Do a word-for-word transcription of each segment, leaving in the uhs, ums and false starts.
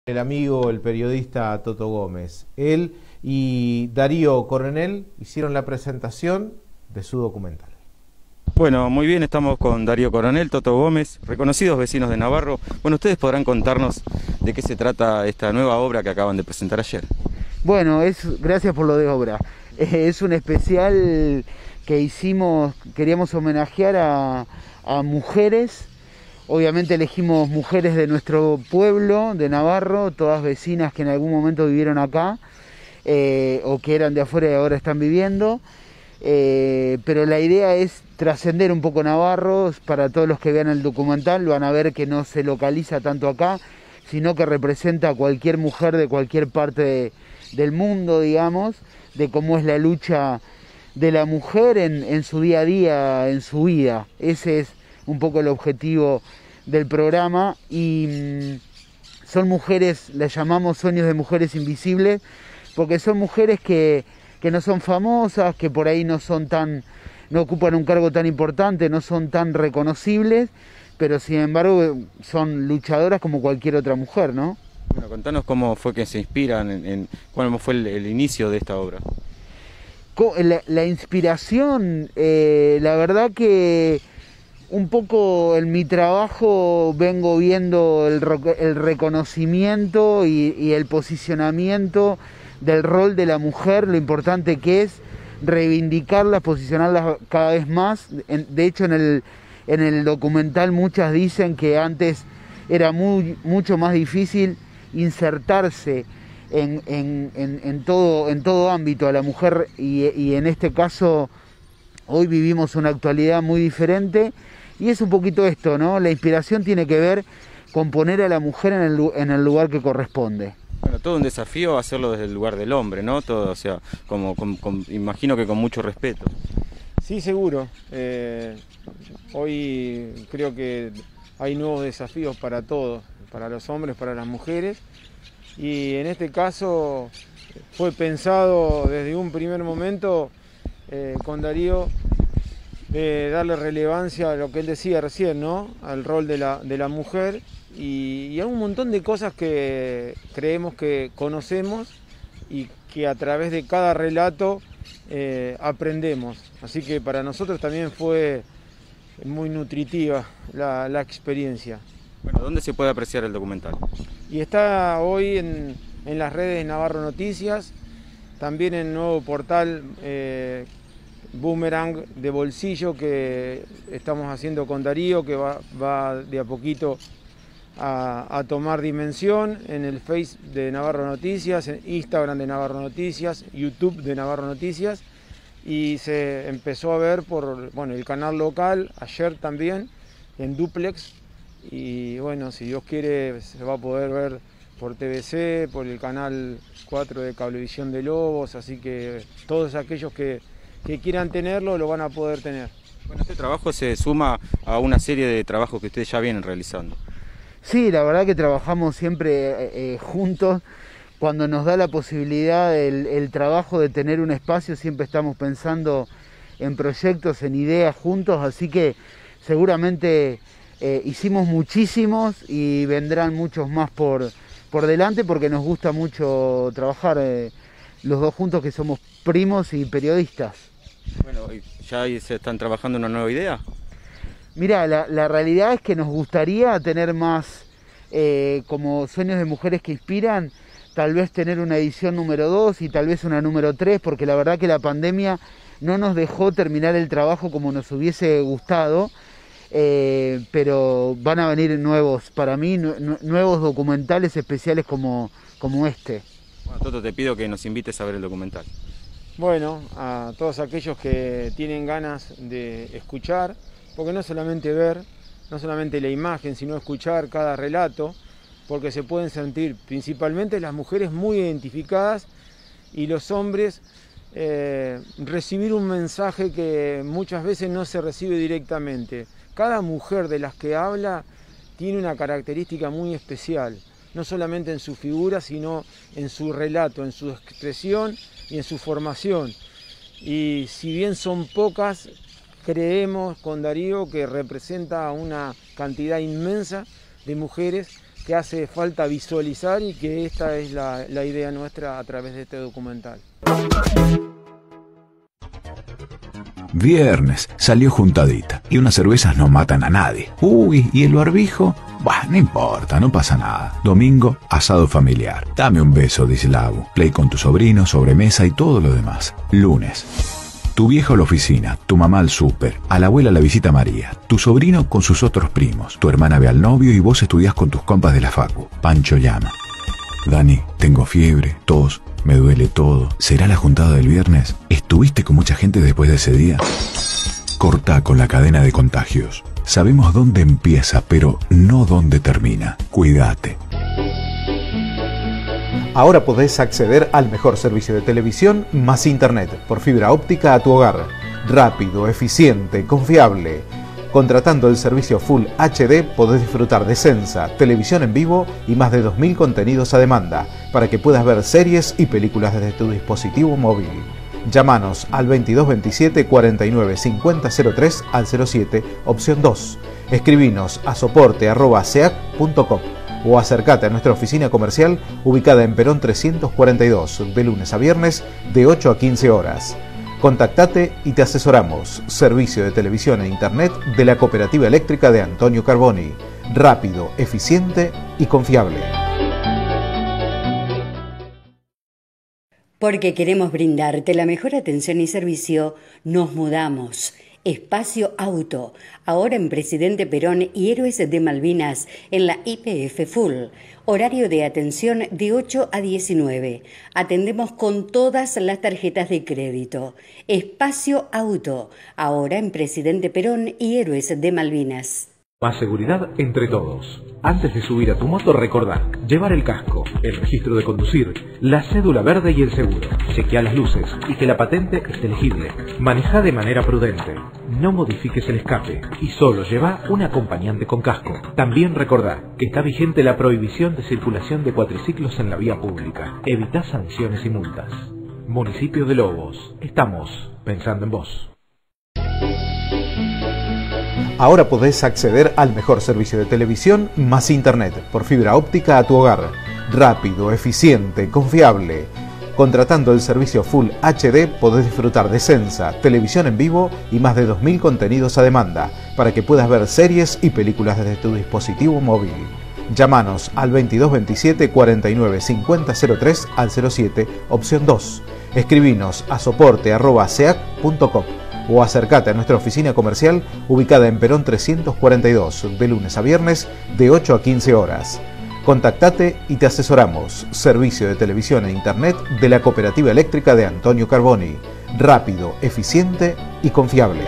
El amigo, el periodista Toto Gómez. Él y Darío Coronel hicieron la presentación de su documental. Bueno, muy bien, estamos con Darío Coronel, Toto Gómez, reconocidos vecinos de Navarro. Bueno, ustedes podrán contarnos de qué se trata esta nueva obra que acaban de presentar ayer. Bueno, es, gracias por lo de obra. Eh, es un especial que hicimos, queríamos homenajear a, a mujeres. Obviamente elegimos mujeres de nuestro pueblo, de Navarro, todas vecinas que en algún momento vivieron acá, eh, o que eran de afuera y ahora están viviendo. Eh, pero la idea es trascender un poco Navarro. Para todos los que vean el documental van a ver que no se localiza tanto acá, sino que representa a cualquier mujer de cualquier parte de, del mundo, digamos, de cómo es la lucha de la mujer en, en su día a día, en su vida. Ese es un poco el objetivo del programa. Y mmm, son mujeres, las llamamos sueños de mujeres invisibles, porque son mujeres que, que no son famosas, que por ahí no son tan, no ocupan un cargo tan importante, no son tan reconocibles, pero sin embargo son luchadoras como cualquier otra mujer, ¿no? Bueno, contanos cómo fue que se inspiran, en, en, cuál fue el, el inicio de esta obra. La, la inspiración, eh, la verdad que un poco en mi trabajo vengo viendo el, el reconocimiento y, y el posicionamiento del rol de la mujer, lo importante que es reivindicarlas, posicionarlas cada vez más. De hecho, en el, en el documental muchas dicen que antes era muy, mucho más difícil insertarse en, en, en, en, todo, en todo ámbito a la mujer, y, y en este caso hoy vivimos una actualidad muy diferente. Y es un poquito esto, ¿no? La inspiración tiene que ver con poner a la mujer en el, en el lugar que corresponde. Bueno, todo un desafío hacerlo desde el lugar del hombre, ¿no? Todo, o sea, como, como, como imagino que con mucho respeto. Sí, seguro. Eh, hoy creo que hay nuevos desafíos para todos, para los hombres, para las mujeres. Y en este caso fue pensado desde un primer momento eh, con Darío, de darle relevancia a lo que él decía recién, ¿no? Al rol de la, de la mujer y, y a un montón de cosas que creemos que conocemos y que a través de cada relato eh, aprendemos. Así que para nosotros también fue muy nutritiva la, la experiencia. Bueno, ¿dónde se puede apreciar el documental? Y está hoy en, en las redes de Navarro Noticias, también en el nuevo portal eh, Boomerang de bolsillo que estamos haciendo con Darío, que va, va de a poquito a, a tomar dimensión, en el Face de Navarro Noticias, en Instagram de Navarro Noticias, YouTube de Navarro Noticias, y se empezó a ver por bueno, el canal local, ayer también, en Duplex, y bueno, si Dios quiere se va a poder ver por T V C, por el canal cuatro de Cablevisión de Lobos, así que todos aquellos que que quieran tenerlo, lo van a poder tener. Bueno, este trabajo se suma a una serie de trabajos que ustedes ya vienen realizando. Sí, la verdad que trabajamos siempre eh, juntos. Cuando nos da la posibilidad el, el trabajo de tener un espacio, siempre estamos pensando en proyectos, en ideas juntos, así que seguramente eh, hicimos muchísimos y vendrán muchos más por, por delante, porque nos gusta mucho trabajar eh, los dos juntos, que somos primos y periodistas. Bueno, ¿ya se están trabajando una nueva idea? Mira, la, la realidad es que nos gustaría tener más, eh, como Sueños de Mujeres que Inspiran, tal vez tener una edición número dos y tal vez una número tres, porque la verdad que la pandemia no nos dejó terminar el trabajo como nos hubiese gustado, eh, pero van a venir nuevos, para mí, nu nuevos documentales especiales como, como este. Bueno, Toto, te pido que nos invites a ver el documental. Bueno, a todos aquellos que tienen ganas de escuchar, porque no solamente ver, no solamente la imagen, sino escuchar cada relato, porque se pueden sentir principalmente las mujeres muy identificadas y los hombres eh, recibir un mensaje que muchas veces no se recibe directamente. Cada mujer de las que habla tiene una característica muy especial, no solamente en su figura, sino en su relato, en su expresión y en su formación. Y si bien son pocas, creemos con Darío que representa una cantidad inmensa de mujeres que hace falta visualizar y que esta es la, la idea nuestra a través de este documental. Viernes, salió juntadita y unas cervezas no matan a nadie. Uy, ¿y el barbijo? Bah, no importa, no pasa nada. Domingo, asado familiar. Dame un beso, dice Labu. Play con tu sobrino, sobremesa y todo lo demás. Lunes, tu viejo a la oficina, tu mamá al súper, a la abuela la visita María, tu sobrino con sus otros primos, tu hermana ve al novio y vos estudiás con tus compas de la facu. Pancho llama. Dani, tengo fiebre, tos, me duele todo. ¿Será la juntada del viernes? ¿Estuviste con mucha gente después de ese día? Corta con la cadena de contagios. Sabemos dónde empieza, pero no dónde termina. Cuídate. Ahora podés acceder al mejor servicio de televisión más internet por fibra óptica a tu hogar. Rápido, eficiente, confiable. Contratando el servicio Full H D podés disfrutar de Sensa, televisión en vivo y más de dos mil contenidos a demanda para que puedas ver series y películas desde tu dispositivo móvil. Llámanos al veintidós veintisiete cuarenta y nueve cincuenta cero tres al cero siete, opción dos. Escribinos a soporte arroba seac punto com o acércate a nuestra oficina comercial ubicada en Perón trescientos cuarenta y dos, de lunes a viernes de ocho a quince horas. Contactate y te asesoramos. Servicio de televisión e internet de la Cooperativa Eléctrica de Antonio Carboni. Rápido, eficiente y confiable. Porque queremos brindarte la mejor atención y servicio, nos mudamos. Espacio Auto, ahora en Presidente Perón y Héroes de Malvinas, en la Y P F Full. Horario de atención de ocho a diecinueve. Atendemos con todas las tarjetas de crédito. Espacio Auto, ahora en Presidente Perón y Héroes de Malvinas. Más seguridad entre todos. Antes de subir a tu moto, recordá llevar el casco, el registro de conducir, la cédula verde y el seguro. Chequea las luces y que la patente esté legible. Maneja de manera prudente. No modifiques el escape y solo lleva un acompañante con casco. También recordá que está vigente la prohibición de circulación de cuatriciclos en la vía pública. Evita sanciones y multas. Municipio de Lobos. Estamos pensando en vos. Ahora podés acceder al mejor servicio de televisión más internet por fibra óptica a tu hogar. Rápido, eficiente, confiable. Contratando el servicio Full H D podés disfrutar de Sensa, televisión en vivo y más de dos mil contenidos a demanda para que puedas ver series y películas desde tu dispositivo móvil. Llámanos al veintidós veintisiete cuarenta y nueve cincuenta cero tres al cero siete, opción dos. Escribinos a soporte arroba seac punto com o acércate a nuestra oficina comercial ubicada en Perón trescientos cuarenta y dos, de lunes a viernes de ocho a quince horas. Contactate y te asesoramos. Servicio de televisión e internet de la Cooperativa Eléctrica de Antonio Carboni. Rápido, eficiente y confiable.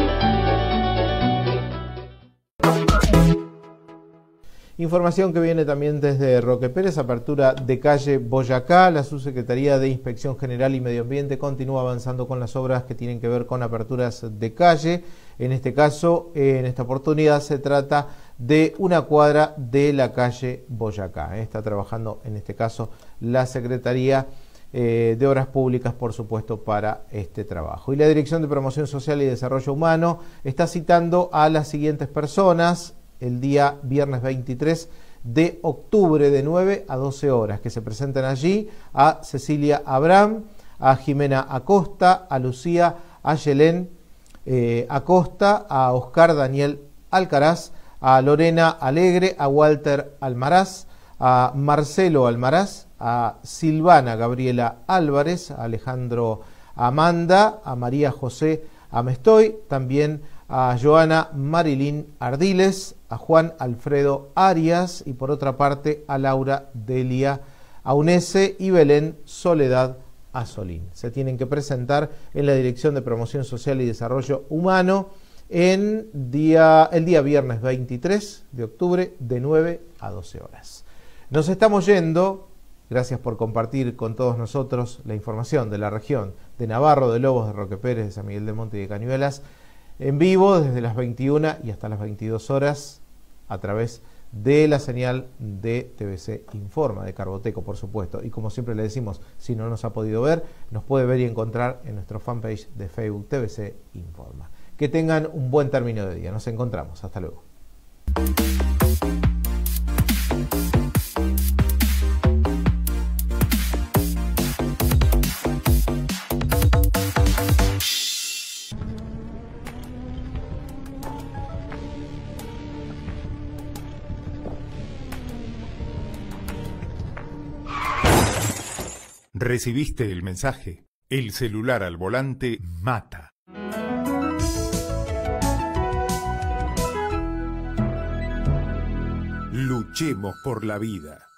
Información que viene también desde Roque Pérez, apertura de calle Boyacá. La Subsecretaría de Inspección General y Medio Ambiente continúa avanzando con las obras que tienen que ver con aperturas de calle. En este caso, en esta oportunidad se trata de una cuadra de la calle Boyacá. Está trabajando en este caso la Secretaría eh, de Obras Públicas, por supuesto, para este trabajo. Y la Dirección de Promoción Social y Desarrollo Humano está citando a las siguientes personas el día viernes veintitrés de octubre de nueve a doce horas, que se presentan allí a Cecilia Abraham, a Jimena Acosta, a Lucía Ayelén eh, Acosta, a Oscar Daniel Alcaraz, a Lorena Alegre, a Walter Almaraz, a Marcelo Almaraz, a Silvana Gabriela Álvarez, a Alejandro Amanda, a María José Amestoy, también a Joana Marilín Ardiles, a Juan Alfredo Arias y por otra parte a Laura Delia Aunese y Belén Soledad Asolín. Se tienen que presentar en la Dirección de Promoción Social y Desarrollo Humano en día, el día viernes veintitrés de octubre de nueve a doce horas. Nos estamos yendo. Gracias por compartir con todos nosotros la información de la región de Navarro, de Lobos, de Roque Pérez, de San Miguel del Monte y de Cañuelas, en vivo desde las veintiuna y hasta las veintidós horas a través de la señal de T V C Informa, de Carboteco, por supuesto. Y como siempre le decimos, si no nos ha podido ver, nos puede ver y encontrar en nuestro fanpage de Facebook T V C Informa. Que tengan un buen término de día. Nos encontramos. Hasta luego. ¿Recibiste el mensaje? El celular al volante mata. Luchemos por la vida.